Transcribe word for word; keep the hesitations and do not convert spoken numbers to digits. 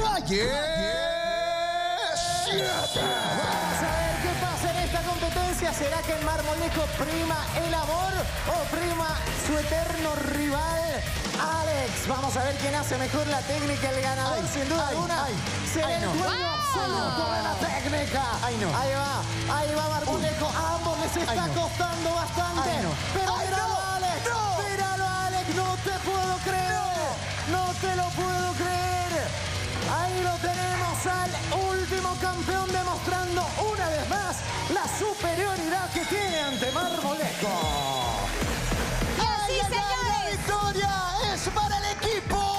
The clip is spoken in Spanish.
Calle siete. Vamos a ver qué pasa en esta competencia. ¿Será que el Marmolejo prima el amor o prima su eterno rival, Alex? Vamos a ver quién hace mejor la técnica. El ganador, Ay, sin duda ay, alguna, ay, será ay, el no. dueño Wow. absoluto de la técnica. Ay, no. Ahí va, ahí va Marmolejo. A ambos les está Ay, no. costando bastante. Ay, no. Pero Ay, míralo, no. Alex. No. Míralo, Alex. No te puedo creer. No. no te lo puedo creer. Ahí lo tenemos al último campeón demostrando una vez más la superioridad que tiene ante Marmolejo. Y así, Ay, ay, ay, señores. la victoria es para el equipo